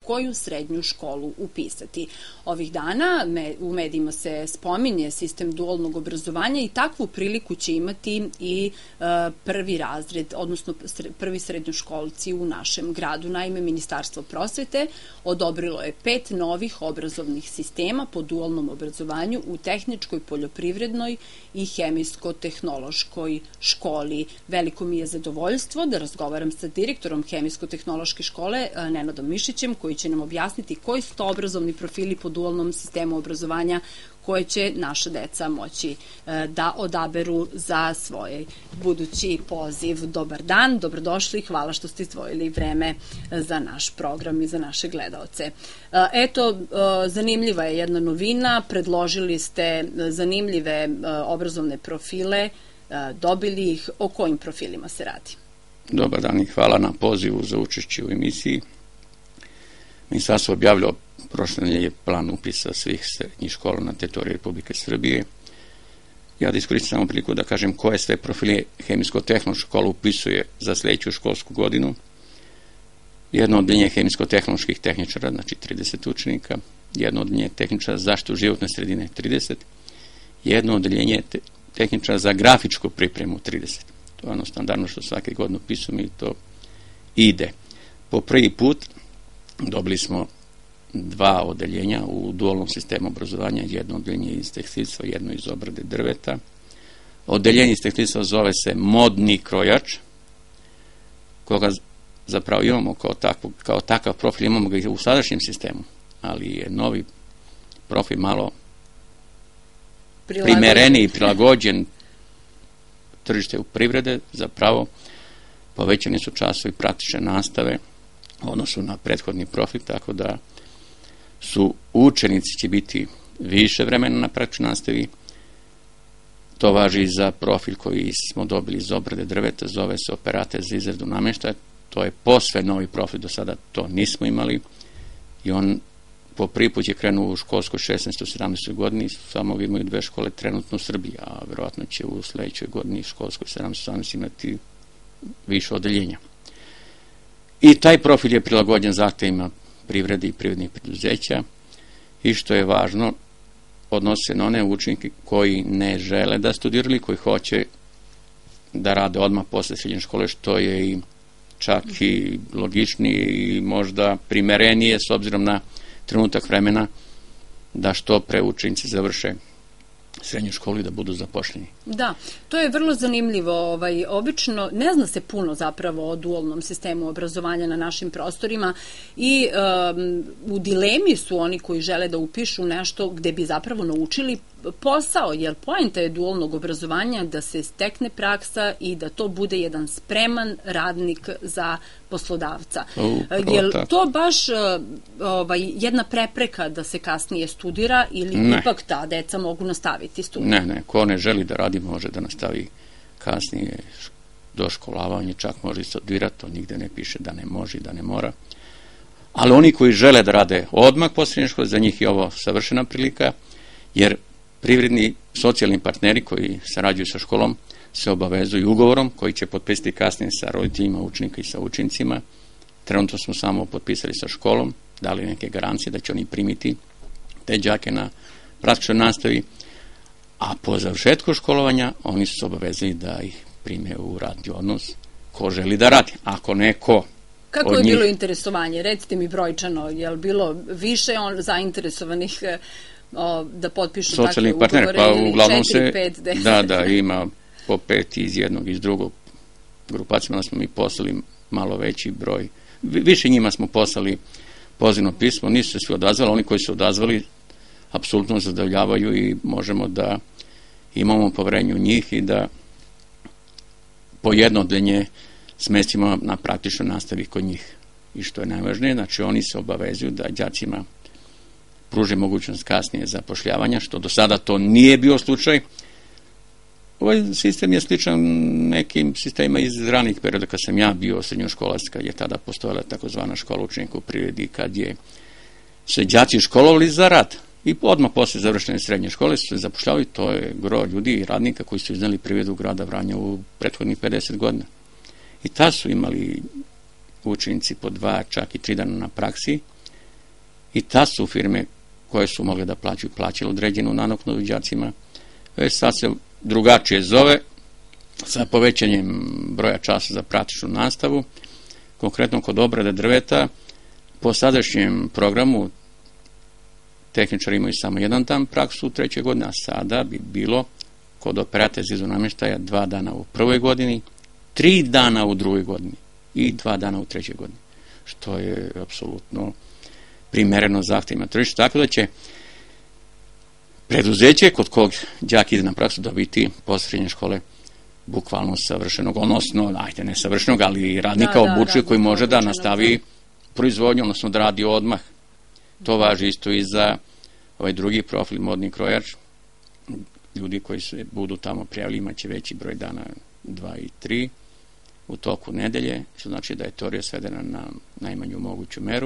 koju srednju školu upisati. Ovih dana u medijima se spominje sistem dualnog obrazovanja i takvu priliku će imati i prvi razred, odnosno prvi srednjoškolci u našem gradu. Naime, Ministarstvo prosvete odobrilo je 5 novih obrazovnih sistema po dualnom obrazovanju u tehničkoj, poljoprivrednoj i hemijsko-tehnološkoj školi. Veliko mi je zadovoljstvo da razgovaram sa direktorom hemijsko-tehnološke škole Nenadom Mišićem, koji će nam objasniti koji su to obrazovni profili po dualnom sistemu obrazovanja koje će naša deca moći da odaberu za svoj budući poziv. Dobar dan, dobrodošli, hvala što ste izdvojili vreme za naš program i za naše gledaoce. Eto, zanimljiva je jedna novina, predložili ste zanimljive obrazovne profile, dobili ih, o kojim profilima se radi? Dobar dan i hvala na pozivu za učešće u emisiji. Ministarstvo objavilo prošle nedelje plan upisa svih srednjih škola na teritoriji Republike Srbije. Ja da iskoristim samo priliku da kažem koje sve profile hemijsko-tehnološka škola upisuje za sljedeću školsku godinu. Jedno odeljenje hemijsko-tehnoloških tehničara, znači 30 učenika, jedno odeljenje tehničara za zaštitu životne sredine 30, jedno odeljenje tehničara za grafičku pripremu 30. To je ono standardno što svake godine upisujemo i to ide. Po prvi put dobili smo 2 odeljenja u dualnom sistemu obrazovanja, jedno odeljenje iz tekstilstva, jedno iz obrade drveta. Odeljenje iz tekstilstva zove se modni krojač, koga zapravo imamo kao takav profil, imamo ga i u sadašnjem sistemu, ali je novi profil malo primereniji, prilagođen tržište u privrede, zapravo povećani su časovi praktične nastave u odnosu na prethodni profil, tako da su učenici će biti više vremena na praktičnoj nastavi. To važi i za profil koji smo dobili iz obrade drveta, zove se operater za izradu namještaja. To je posve novi profil, do sada to nismo imali i on po prvi put je krenuo u školskoj 16-17. godini, samo imaju 2 škole trenutno u Srbiji, a verovatno će u sledećoj godini školskoj 17-18 imati više odeljenja. I taj profil je prilagođen zahtevima privrede i privrednih preduzeća i što je važno, odnosi se na one učenike koji ne žele da studiraju, koji hoće da rade odmah posle srednje škole, što je i čak i logičnije i možda primerenije s obzirom na trenutak vremena da što pre učenici završe srednju školu i da budu zapošljeni. Da, to je vrlo zanimljivo. Obično ne zna se puno zapravo o dualnom sistemu obrazovanja na našim prostorima i u dilemi su oni koji žele da upišu nešto gde bi zapravo naučili posao, jer poenta je dualnog obrazovanja da se stekne praksa i da to bude jedan spreman radnik za poslodavca. Je to baš jedna prepreka da se kasnije studira ili ipak ta deca mogu nastaviti studij? Ne, ko ne želi da radi može da nastavi kasnije doškolavanje, čak može i studirati, to nigde ne piše da ne može i da ne mora. Ali oni koji žele da rade odmah posle srednje škole, za njih je ovo savršena prilika, jer privredni socijalni partneri koji sarađuju sa školom se obavezuju ugovorom koji će potpisati kasnije sa roditeljima učenika i sa učenicima. Trenutno smo samo potpisali sa školom, dali neke garancije da će oni primiti te đake na praktičnoj nastavi, a po završetku školovanja oni su se obavezali da ih prime u radni odnos ko želi da radi, ako ne ko. Kako je bilo interesovanje? Recite mi brojčano, je li bilo više zainteresovanih da potpišu takve ugovore ili 4, 5? Da, ima po 5 iz jednog, iz drugog. Grupacijama smo mi poslali malo veći broj. Više njima smo poslali pozivno pismo, nisu se svi odazvali, oni koji su odazvali apsolutno zadovoljavaju i možemo da imamo poverenje u njih i da po jedno odeljenje smestimo na praktičnoj nastavi kod njih. I što je najvažnije, znači oni se obavezuju da đacima pruže mogućnost kasnije zapošljavanja, što do sada to nije bio slučaj. Ovaj sistem je sličan nekim sistemima iz ranih perioda kad sam ja bio srednjoškolac, kad je tada postojala takozvana škola učenika u privredi, kad je se đaci školovali za rad. I odmah posle završene srednje škole su se zapošljavali, to je gro ljudi i radnika koji su iznali privredu grada Vranja u prethodnih 50 godina. I tad su imali učenici po 2, čak i 3 dana na praksi i ta su firme koje su mogle da plaćaju određenu nadoknadu đacima. Sad se drugačije zove, sa povećanjem broja časa za praktičnu nastavu. Konkretno kod obrade drveta, po sadašnjem programu tehničari imaju samo jedan dan praksu u 3. godini, a sada bi bilo kod operacije za izradu namještaja 2 dana u 1. godini, 3 dana u 2. godini i 2 dana u 3. godini, što je apsolutno primereno zahtjevima tržišta, tako da će preduzeće kod kog đak ide na praksu dobiti posle srednje škole bukvalno savršenog, odnosno, ne savršenog, ali radnika obučio koji može da nastavi proizvodnju, odnosno da radi odmah. To važi isto i za ovaj drugi profil, modni krojač. Ljudi koji se budu tamo prijavili imaće veći broj dana, 2 i 3 u toku nedelje, što znači da je teorija svedena na najmanju moguću meru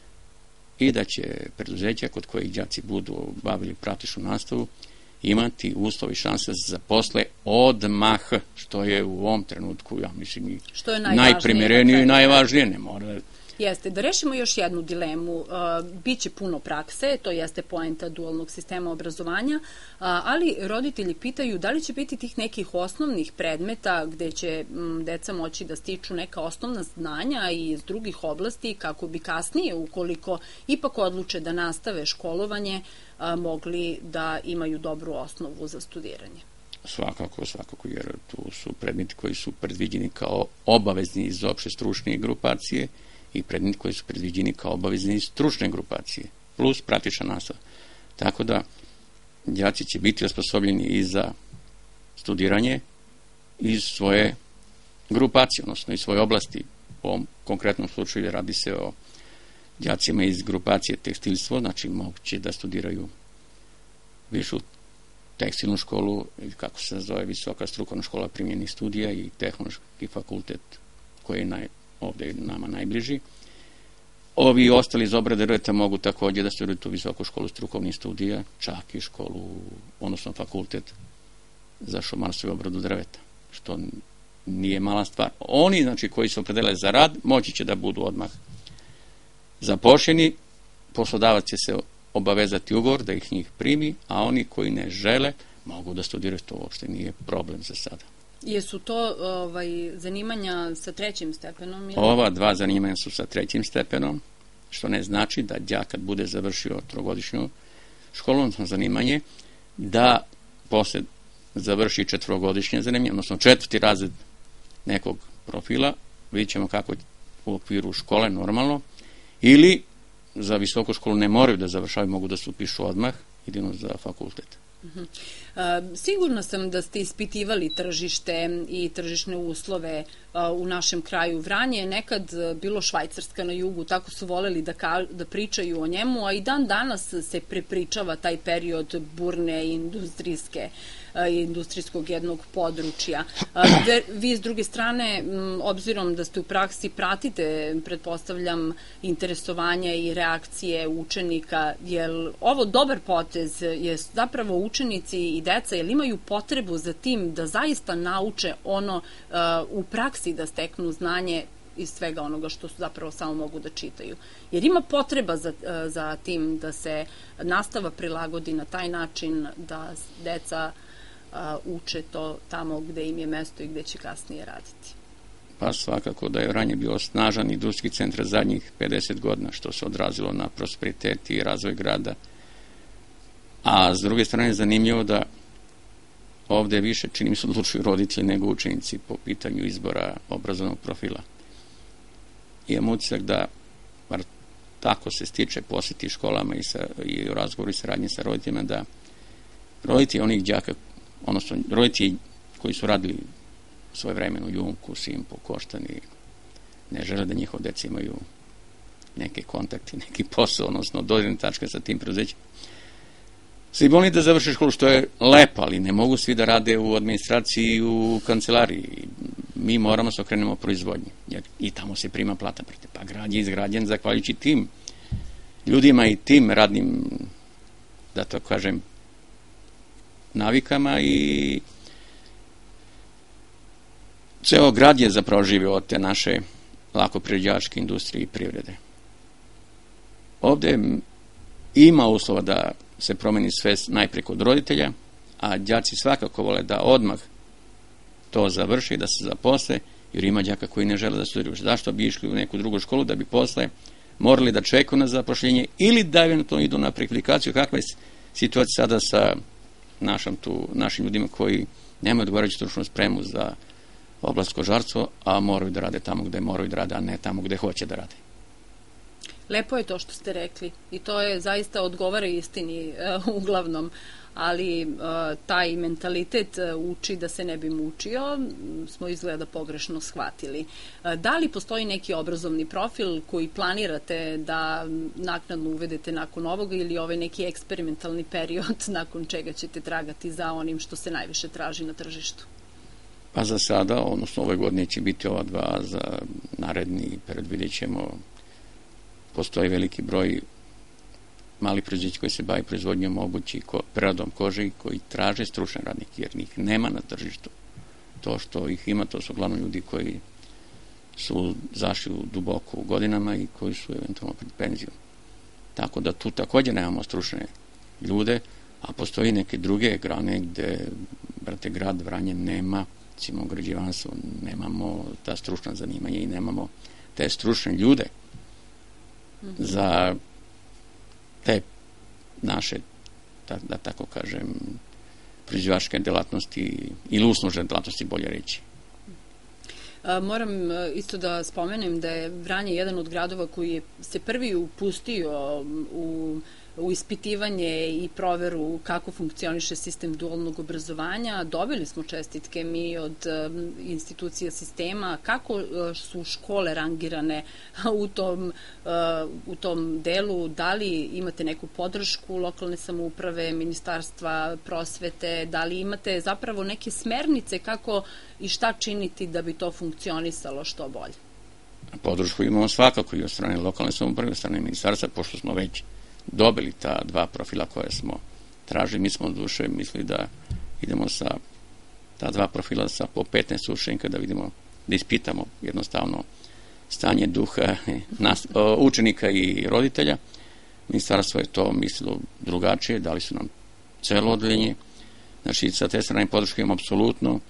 i da će preduzeća kod kojih đaci budu bavili praktičnu nastavu imati uslovi i šanse za posle odmah, što je u ovom trenutku, ja mislim, i najprimjerenije i najvažnije. Ne mora. Jeste, da rešimo još jednu dilemu. Biće puno prakse, to jeste poenta dualnog sistema obrazovanja, ali roditelji pitaju da li će biti tih nekih osnovnih predmeta gde će deca moći da stiču neka osnovna znanja iz drugih oblasti kako bi kasnije, ukoliko ipak odluče da nastave školovanje, mogli da imaju dobru osnovu za studiranje. Svakako, jer tu su predmeti koji su predviđeni kao obavezni iz opšte stručne grupacije i predmeti koji su predviđeni kao obavezni iz stručne grupacije, plus praktična nastava. Tako da, đaci će biti osposobljeni i za studiranje iz svoje grupacije, odnosno iz svoje oblasti. U ovom konkretnom slučaju radi se o đacima iz grupacije tekstilstvo, znači moguće da studiraju višu tekstilnu školu, kako se zove, visoka strukovna škola primjenih studija i tehnološki fakultet koji je ovdje nama najbliži. Ovi ostali iz obrade drveta mogu također da studiraju tu visoku školu strukovnih studija, čak i školu, odnosno fakultet za šumarstvo i obradu drveta, što nije mala stvar. Oni, znači, koji se opredele za rad, moći će da budu odmah zapošljeni, poslodavac će se obavezati ugovor da ih njih primi, a oni koji ne žele mogu da studiraju, to uopšte nije problem za sada. Jesu to zanimanja sa 3. stepenom? Ova 2 zanimanja su sa 3. stepenom, što ne znači da đak kad bude završio 3-godišnju školu, odnosno zanimanje, da posle završi 4-godišnje zanimanje, odnosno 4. razred nekog profila, vidjet ćemo kako u okviru škole normalno, ili za visoku školu ne moraju da završavaju, mogu da se upišu odmah, jedino za fakultet. Sigurno sam da ste ispitivali tržište i tržišne uslove u našem kraju. Vranje je nekad bilo Švajcarska na jugu, tako su voleli da pričaju o njemu, a i dan danas se prepričava taj period burne industrijskog jednog područja. Vi s druge strane, obzirom da ste u praksi, pratite, pretpostavljam, interesovanja i reakcije učenika. Je li ovo dobar potez? Je zapravo učenici i deca, jel imaju potrebu za tim da zaista nauče ono u praksi, da steknu znanje iz svega onoga što su zapravo samo mogu da čitaju? Jer ima potreba za tim da se nastava prilagodi na taj način da deca uče to tamo gde im je mesto i gde će kasnije raditi. Pa svakako da je Vranje bio snažan industrijski centar zadnjih 50 godina, što se odrazilo na prosperitet i razvoj grada. A s druge strane je zanimljivo da ovde više, čini mi se, odlučuju roditelji nego učenici po pitanju izbora obrazovnog profila. Imam utisak da, bar tako se stiče, posjeti školama i u razgovoru i saradnje sa roditeljima, da roditelji onih đaka, odnosno roditelji koji su radili svoje vremeno u Jumku, Simpu, Koštani, ne žele da njihov deca imaju neke kontakte, neki posao, odnosno dodirne tačke sa tim preduzećima. Svi volni da završe školu, što je lepo, ali ne mogu svi da rade u administraciji i u kancelariji. Mi moramo se okrenemo proizvodnji, jer i tamo se prima plata. Pa grad je izgrađen zahvaljujući tim ljudima i tim radnim, da to kažem, navikama, i ceo grad je zapravo živio od te naše lako prerađivačke industrije i privrede. Ovde ima uslova da se promeni svest najprije kod roditelja, a đaci svakako vole da odmah to završi, da se zaposle, jer ima đaka koji ne žele da studiraju. Zašto bi išli u neku drugu školu da bi posle morali da čekaju na zapošljenje ili da eventualno idu na prekvalifikaciju? Kakva je situacija sada sa našim ljudima koji nemaju odgovarajuću stručnu spremu za oblast kožarstvo, a moraju da rade tamo gde moraju da rade, a ne tamo gde hoće da rade? Lepo je to što ste rekli i to je zaista odgovara istini uglavnom, ali taj mentalitet uči da se ne bi mučio, smo izgleda pogrešno shvatili. Da li postoji neki obrazovni profil koji planirate da naknadno uvedete nakon ovoga ili ovaj neki eksperimentalni period nakon čega ćete tragati za onim što se najviše traži na tržištu? Pa za sada, odnosno ove godine će biti ova dva, za naredni period vidjet ćemo. Postoji veliki broj malih proizvođača koji se bavi proizvodnjom obući, preradom kože, koji traže stručne radnike, jer njih nema na tržištu. To što ih ima, to su uglavnom ljudi koji su zašli duboko u godinama i koji su eventualno pred penzijom. Tako da tu također nemamo stručne ljude, a postoji neke druge grane gde, brate, grad Vranje nema, recimo građevinarstvo, nemamo ta stručna zanimanja i nemamo te stručne ljude za te naše, da tako kažem, proizvođačke delatnosti ili uslužne delatnosti, bolje reći. Moram isto da spomenem da je Vranje jedan od gradova koji se prvi upustio u ispitivanje i proveru kako funkcioniše sistem dualnog obrazovanja. Dobili smo čestitke mi od institucija sistema. Kako su škole rangirane u tom delu? Da li imate neku podršku lokalne samouprave, ministarstva prosvete? Da li imate zapravo neke smernice kako i šta činiti da bi to funkcionisalo što bolje? Podršku imamo svakako i od strane lokalne samouprave, od strane ministarstva, pošto smo već dobili ta dva profila koje smo tražili. Mi smo od duše mislili da idemo sa ta dva profila sa po 15 učenika, da vidimo, da ispitamo jednostavno stanje duha učenika i roditelja. Ministarstvo je to mislilo drugačije, dali su nam celo odeljenje. Znači, sa te strane podrške imamo apsolutno.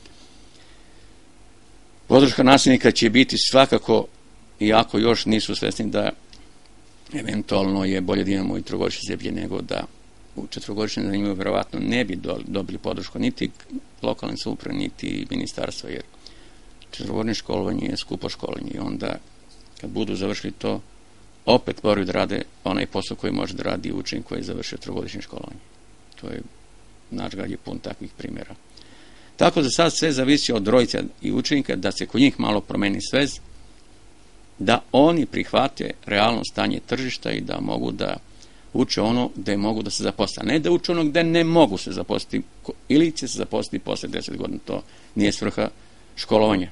Podrška nastavnika će biti svakako, iako još nisu svesni da eventualno je bolje da imamo i trogodišnje zeblje nego da u četvrogodišnjem zanimanju verovatno ne bi dobili podršku niti lokalne samouprave, niti ministarstva, jer četvrogodišnje školovanje je skupo školovanje i onda kad budu završili to, opet moraju da rade onaj posao koji može da radi učenik koji je završio trogodišnje školovanje. To je, naš grad je pun takvih primjera. Tako da sad sve zavisi od roditelja i učenika, da se kod njih malo promeni svest, da oni prihvate realno stanje tržišta i da mogu da uče ono gde mogu da se zaposle. Ne da uče ono gde ne mogu se zaposliti ili će se zaposliti posle 10 godina. To nije svrha školovanja.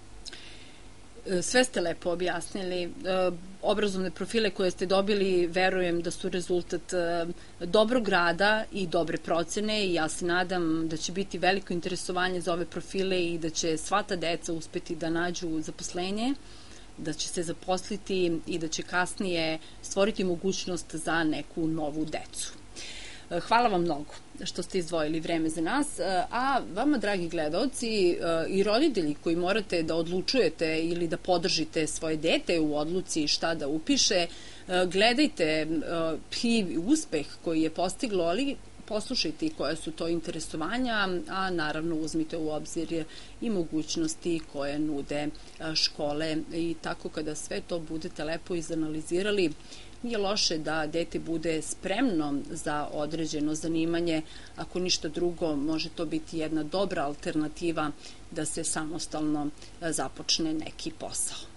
Sve ste lepo objasnili. Obrazovne profile koje ste dobili, verujem da su rezultat dobrog rada i dobre procene i ja se nadam da će biti veliko interesovanje za ove profile i da će sva ta deca uspeti da nađu zaposlenje, da će se zaposliti i da će kasnije stvoriti mogućnost za neku novu decu. Hvala vam mnogo što ste izdvojili vreme za nas, a vama, dragi gledaoci i roditelji koji morate da odlučujete ili da podržite svoje dete u odluci šta da upiše, gledajte i uspeh koji je postiglo, ali poslušajte koja su to interesovanja, a naravno uzmite u obzir i mogućnosti koje nude škole i tako kada sve to budete lepo izanalizirali, nije loše da dete bude spremno za određeno zanimanje, ako ništa drugo može to biti jedna dobra alternativa da se samostalno započne neki posao.